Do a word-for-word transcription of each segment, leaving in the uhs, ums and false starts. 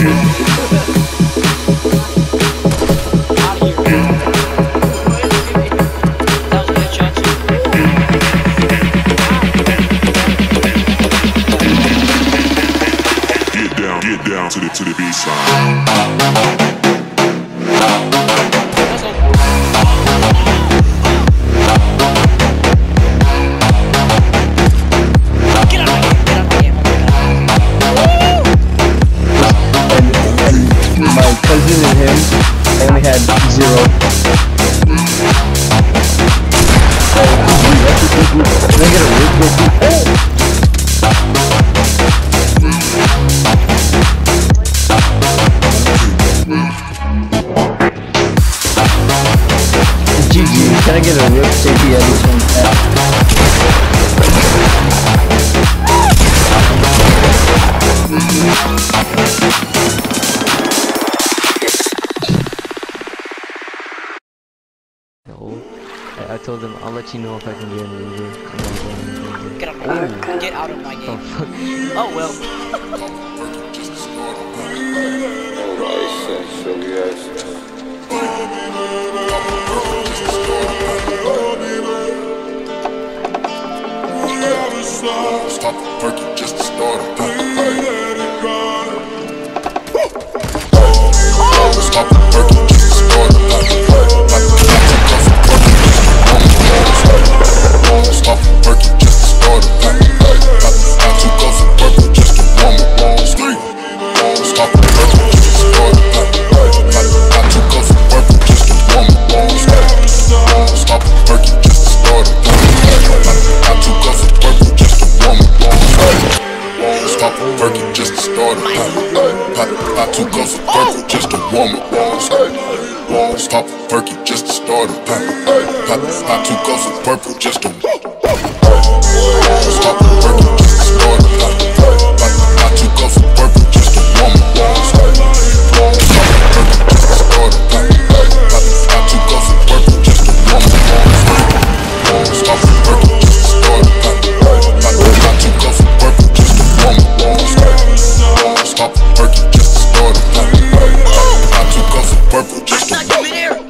To the to the B side. My cousin and him only had zero. Can I get a rip real quick? G G, can I get a rip J P Edison? No, I, I told him I'll let you know if I can get an Uber. Get out of my game. Get out of my game. Oh, oh well. Stop working just to start a Stop working just to start a Stop working just to start a Got to go for purple just to warm up on the street. Stop working just to start a Got to go for purple just to warm up on the street. Stop working just to start a Got to go for purple just to warm up on the street. Stop working just to start a Got to go for purple just to warm up on the street. Stop working just to start a Got to go for purple just to Stop working just to start a Got to go for purple just to warm up on the street. Stop working just to start a Got to go for purple just to warm up on the street. Stop working just to start a Got to go for purple just to warm up on the street. Stop working just to start a Got to go for purple just to warm up on the street.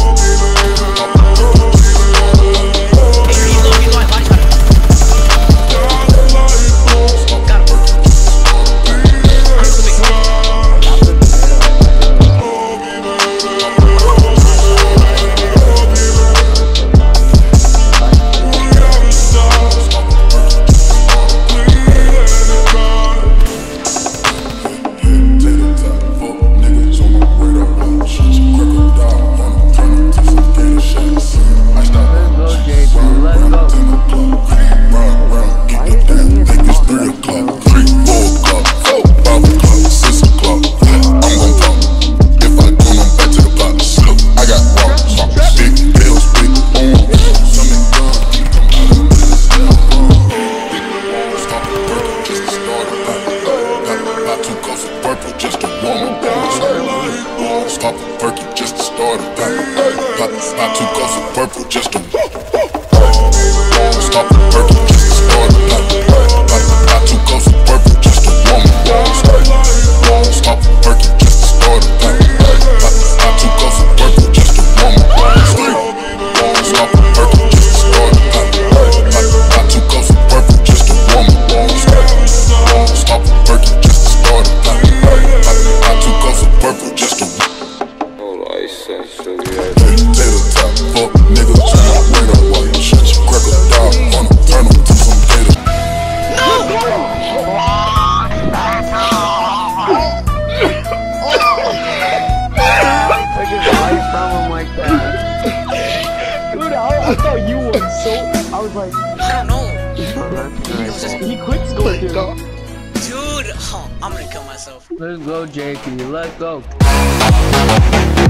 Stop working just to start a Not to go for purple just to Stop working just to start a Not to go for purple just to warm up on the street. Stop working just to start a Not to go for purple just to warm up on the street. Stop working just to start a Not to go for purple just to warm up on the street. Stop working just to start a Not to go for purple just to Tater top, fuck nigga, turn my radar while you shut your cracker dog. Wanna turn him to some data. No! I just life from him like that. Dude, I, I thought you won, so I was like, I don't know. Oh, that's nice. he quit scoring. Dude, oh, I'm gonna kill myself. Let's go, J P. Let's go.